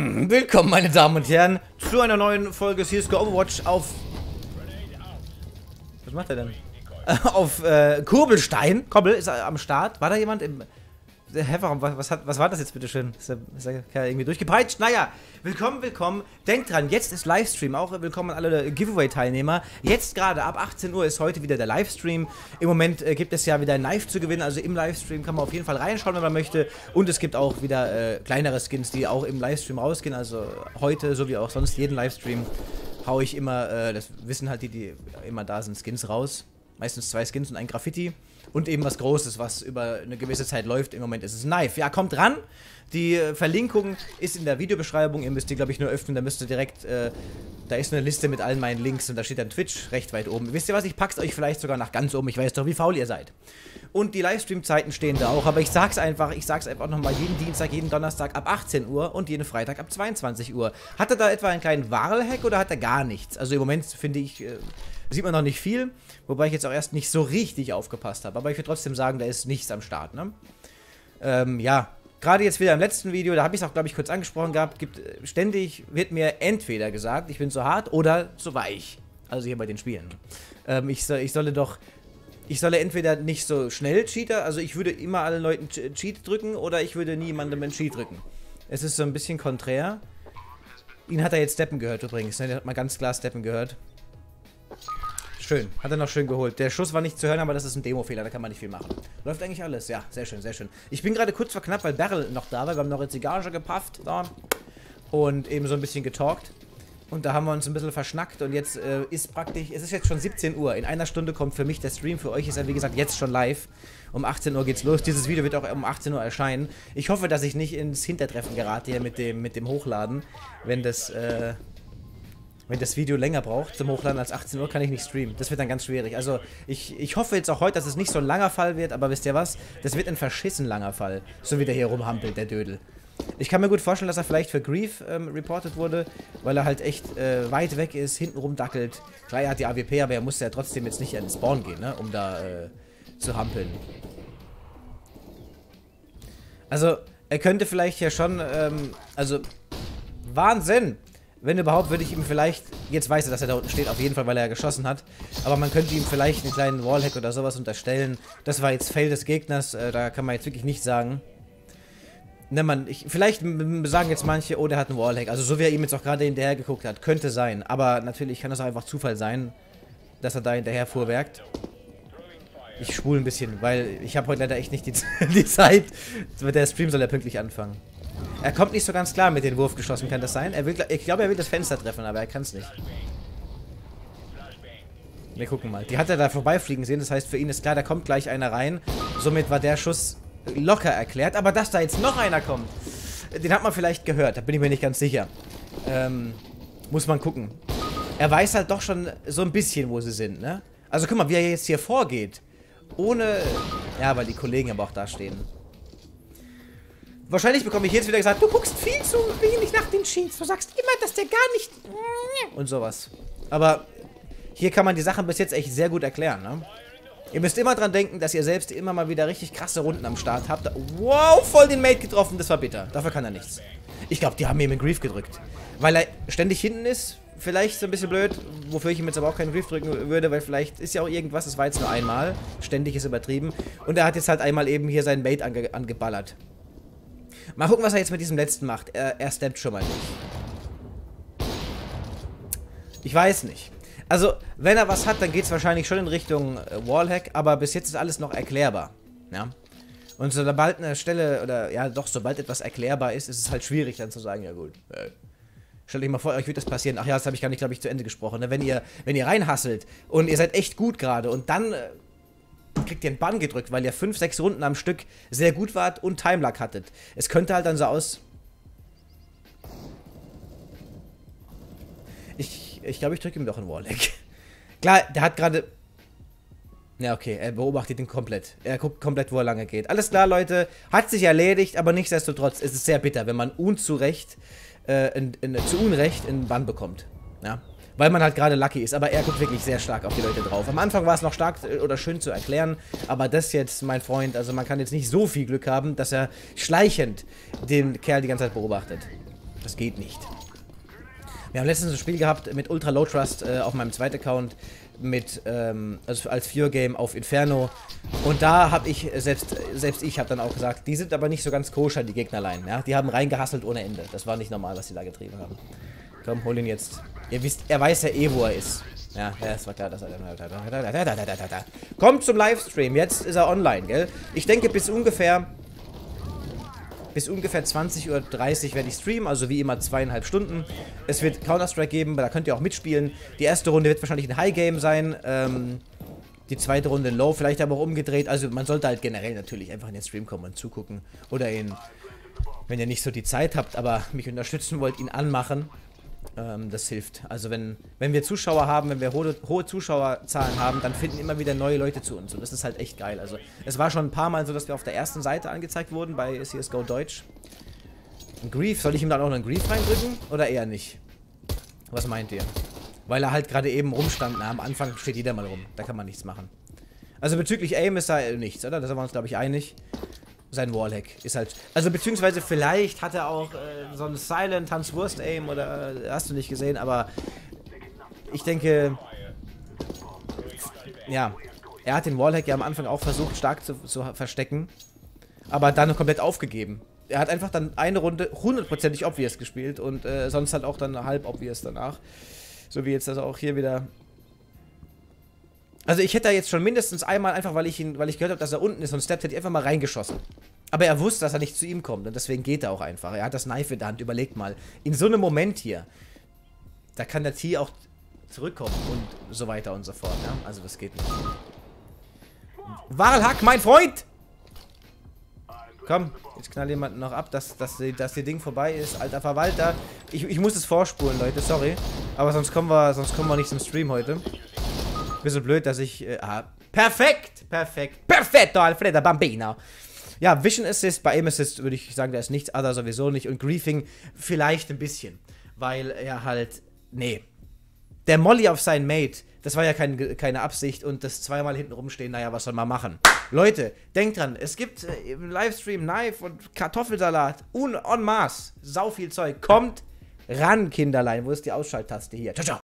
Willkommen, meine Damen und Herren, zu einer neuen Folge CSGO Overwatch auf... Was macht er denn? Auf Kurbelstein. Kobbel ist am Start. War da jemand im... Was war das jetzt bitte schön? Ist der Kerl irgendwie durchgepeitscht? Naja, willkommen. Denkt dran, jetzt ist Livestream. Auch willkommen an alle Giveaway-Teilnehmer. Jetzt gerade ab 18 Uhr ist heute wieder der Livestream. Im Moment gibt es ja wieder ein Knife zu gewinnen. Also im Livestream kann man auf jeden Fall reinschauen, wenn man möchte. Und es gibt auch wieder kleinere Skins, die auch im Livestream rausgehen. Also heute, so wie auch sonst jeden Livestream, haue ich immer, das wissen halt die immer da sind, Skins raus. Meistens 2 Skins und ein Graffiti. Und eben was Großes, was über eine gewisse Zeit läuft. Im Moment ist es Knife. Ja, kommt ran. Die Verlinkung ist in der Videobeschreibung. Ihr müsst die, glaube ich, nur öffnen. Da müsst ihr direkt, da ist eine Liste mit allen meinen Links. Und da steht dann Twitch recht weit oben. Wisst ihr was? Ich pack's euch vielleicht sogar nach ganz oben. Ich weiß doch, wie faul ihr seid. Und die Livestream-Zeiten stehen da auch. Aber ich sag's einfach nochmal. Jeden Dienstag, jeden Donnerstag ab 18 Uhr und jeden Freitag ab 22 Uhr. Hat er da etwa einen kleinen Wahl-Hack oder hat er gar nichts? Also im Moment, finde ich, sieht man noch nicht viel. Wobei ich jetzt auch erst nicht so richtig aufgepasst habe. Aber ich würde trotzdem sagen, da ist nichts am Start, ne? Ja, gerade jetzt wieder im letzten Video, da habe ich es auch, glaube ich, kurz angesprochen gehabt, ständig wird mir entweder gesagt, ich bin zu hart oder zu weich. Also hier bei den Spielen. Ich solle entweder nicht so schnell Cheater, also ich würde immer allen Leuten Cheat drücken oder ich würde niemandem einen Cheat drücken. Es ist so ein bisschen konträr. Ihn hat er jetzt Steppen gehört übrigens, ne? Der hat mal ganz klar Steppen gehört. Schön, hat er noch schön geholt. Der Schuss war nicht zu hören, aber das ist ein Demo-Fehler, da kann man nicht viel machen. Läuft eigentlich alles, ja, sehr schön, sehr schön. Ich bin gerade kurz vor knapp, weil Barrel noch da war. Wir haben noch eine Zigarre gepafft da und eben so ein bisschen getalkt. Und da haben wir uns ein bisschen verschnackt und jetzt ist praktisch, es ist jetzt schon 17 Uhr. In einer Stunde kommt für mich der Stream, für euch ist er wie gesagt jetzt schon live. Um 18 Uhr geht's los. Dieses Video wird auch um 18 Uhr erscheinen. Ich hoffe, dass ich nicht ins Hintertreffen gerate hier mit dem Hochladen, wenn das Video länger braucht zum Hochladen als 18 Uhr, kann ich nicht streamen. Das wird dann ganz schwierig. Also, ich hoffe jetzt auch heute, dass es nicht so ein langer Fall wird, aber wisst ihr was? Das wird ein verschissen langer Fall. So wie der hier rumhampelt, der Dödel. Ich kann mir gut vorstellen, dass er vielleicht für Grief reported wurde, weil er halt echt weit weg ist, hinten rumdackelt. Klar, er hat die AWP, aber er musste ja trotzdem jetzt nicht an den Spawn gehen, ne? Um da zu hampeln. Also, er könnte vielleicht ja schon, also, Wahnsinn! Wenn überhaupt, würde ich ihm vielleicht, jetzt weiß er, dass er da unten steht, auf jeden Fall, weil er ja geschossen hat, aber man könnte ihm vielleicht einen kleinen Wallhack oder sowas unterstellen. Das war jetzt Fail des Gegners, da kann man jetzt wirklich nichts sagen. Ne, vielleicht sagen jetzt manche, oh, der hat einen Wallhack, also so wie er ihm jetzt auch gerade hinterher geguckt hat, könnte sein, aber natürlich kann das auch einfach Zufall sein, dass er da hinterher fuhrwerkt. Ich spule ein bisschen, weil ich habe heute leider echt nicht die Zeit, der Stream soll ja pünktlich anfangen. Er kommt nicht so ganz klar mit den Wurf geschossen, kann das sein? Ich glaube, er will das Fenster treffen, aber er kann es nicht. Wir gucken mal. Die hat er da vorbeifliegen sehen, das heißt, für ihn ist klar, da kommt gleich einer rein. Somit war der Schuss locker erklärt, aber dass da jetzt noch einer kommt, den hat man vielleicht gehört, da bin ich mir nicht ganz sicher. Muss man gucken. Er weiß halt doch schon so ein bisschen, wo sie sind, ne? Also guck mal, wie er jetzt hier vorgeht. Ohne... Ja, weil die Kollegen aber auch da stehen. Wahrscheinlich bekomme ich jetzt wieder gesagt, du guckst viel zu wenig nach den Cheats. Du sagst immer, dass der gar nicht... Und sowas. Aber hier kann man die Sachen bis jetzt echt sehr gut erklären, ne? Ihr müsst immer dran denken, dass ihr selbst immer mal wieder richtig krasse Runden am Start habt. Wow, voll den Mate getroffen, das war bitter. Dafür kann er nichts. Ich glaube, die haben ihm einen Grief gedrückt. Weil er ständig hinten ist, vielleicht so ein bisschen blöd, wofür ich ihm jetzt aber auch keinen Grief drücken würde, weil vielleicht ist ja auch irgendwas, das war jetzt nur einmal. Ständig ist übertrieben. Und er hat jetzt halt einmal eben hier seinen Mate angeballert. Mal gucken, was er jetzt mit diesem letzten macht. Er steppt schon mal nicht. Ich weiß nicht. Also, wenn er was hat, dann geht es wahrscheinlich schon in Richtung Wallhack, aber bis jetzt ist alles noch erklärbar. Ja. Und sobald eine Stelle, oder ja doch, sobald etwas erklärbar ist, ist es halt schwierig dann zu sagen, ja gut, stellt euch mal vor, euch wird das passieren. Ach ja, das habe ich gar nicht, glaube ich, zu Ende gesprochen. Ne? Wenn ihr reinhasselt und ihr seid echt gut gerade und dann... kriegt ihr einen Bann gedrückt, weil ihr 5, 6 Runden am Stück sehr gut wart und Timelag hattet. Es könnte halt dann so aus... Ich glaube, ich drücke ihm doch einen Wallhack. Klar, der hat gerade... Ja, okay, er beobachtet ihn komplett. Er guckt komplett, wo er lange geht. Alles klar, Leute. Hat sich erledigt, aber nichtsdestotrotz ist es sehr bitter, wenn man zu Unrecht einen Bann bekommt. Ja. Weil man halt gerade lucky ist, aber er guckt wirklich sehr stark auf die Leute drauf. Am Anfang war es noch stark oder schön zu erklären, aber das jetzt, mein Freund, also man kann jetzt nicht so viel Glück haben, dass er schleichend den Kerl die ganze Zeit beobachtet. Das geht nicht. Wir haben letztens ein Spiel gehabt mit Ultra Low Trust auf meinem zweiten Account mit, also als Viewer Game auf Inferno. Und da habe ich, selbst ich habe dann auch gesagt, die sind aber nicht so ganz koscher, die Gegnerlein. Ja? Die haben reingehasselt ohne Ende. Das war nicht normal, was die da getrieben haben. Komm, hol ihn jetzt. Ihr wisst, er weiß ja eh, wo er ist. Ja, das war klar, dass er dann... Kommt zum Livestream, jetzt ist er online, gell? Ich denke, bis ungefähr 20:30 Uhr werde ich streamen, also wie immer 2,5 Stunden. Es wird Counter-Strike geben, da könnt ihr auch mitspielen. Die erste Runde wird wahrscheinlich ein High-Game sein, die zweite Runde Low, vielleicht aber auch umgedreht. Also man sollte halt generell natürlich einfach in den Stream kommen und zugucken. Oder wenn ihr nicht so die Zeit habt, aber mich unterstützen wollt, ihn anmachen. Das hilft. Also wenn wir Zuschauer haben, wenn wir hohe Zuschauerzahlen haben, dann finden immer wieder neue Leute zu uns. Und das ist halt echt geil. Also es war schon ein paar Mal so, dass wir auf der ersten Seite angezeigt wurden bei CSGO Deutsch. Ein Grief, soll ich ihm dann auch noch einen Grief reindrücken? Oder eher nicht? Was meint ihr? Weil er halt gerade eben rumstand. Na, am Anfang steht jeder mal rum. Da kann man nichts machen. Also bezüglich Aim ist da nichts, oder? Da sind wir uns, glaube ich, einig. Sein Wallhack ist halt... Also beziehungsweise vielleicht hat er auch so ein Silent Hans Wurst Aim oder hast du nicht gesehen, aber ich denke... Ja, er hat den Wallhack ja am Anfang auch versucht stark zu verstecken, aber dann komplett aufgegeben. Er hat einfach dann eine Runde 100%ig obvious gespielt und sonst halt auch dann halb obvious danach. So wie jetzt also auch hier wieder... Also ich hätte da jetzt schon mindestens einmal, einfach weil ich gehört habe, dass er unten ist und steppt, hätte ich einfach mal reingeschossen. Aber er wusste, dass er nicht zu ihm kommt und deswegen geht er auch einfach. Er hat das Knife in der Hand, überlegt mal. In so einem Moment hier, da kann der T auch zurückkommen und so weiter und so fort. Ja? Also das geht nicht. Walhack, mein Freund! Komm, jetzt knall jemanden noch ab, dass das Ding vorbei ist. Alter Verwalter. Ich muss es vorspulen, Leute, sorry. Aber sonst kommen wir nicht zum Stream heute. Bisschen blöd, dass ich... perfekt! Perfetto, Alfredo Bambino! Ja, Vision Assist, bei Aim Assist würde ich sagen, da ist nichts, Other sowieso nicht. Und Griefing vielleicht ein bisschen. Weil er halt... Nee. Der Molly auf seinen Mate, das war ja keine Absicht. Und das zweimal hinten rumstehen, naja, was soll man machen? Leute, denkt dran, es gibt im Livestream Knife und Kartoffelsalat. En masse. Sau viel Zeug. Kommt ran, Kinderlein. Wo ist die Ausschalttaste hier? Ciao, ciao.